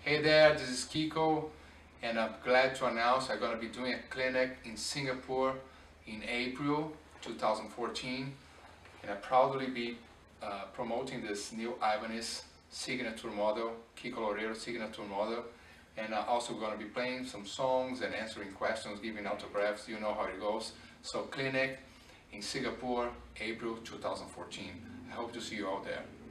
Hey there, this is Kiko, and I'm glad to announce I'm going to be doing a clinic in Singapore in April 2014, and I'll proudly be promoting this new Ibanez signature model, Kiko Loureiro signature model, and I'm also going to be playing some songs and answering questions, giving autographs. You know how it goes. So clinic in Singapore, April 2014. I hope to see you all there.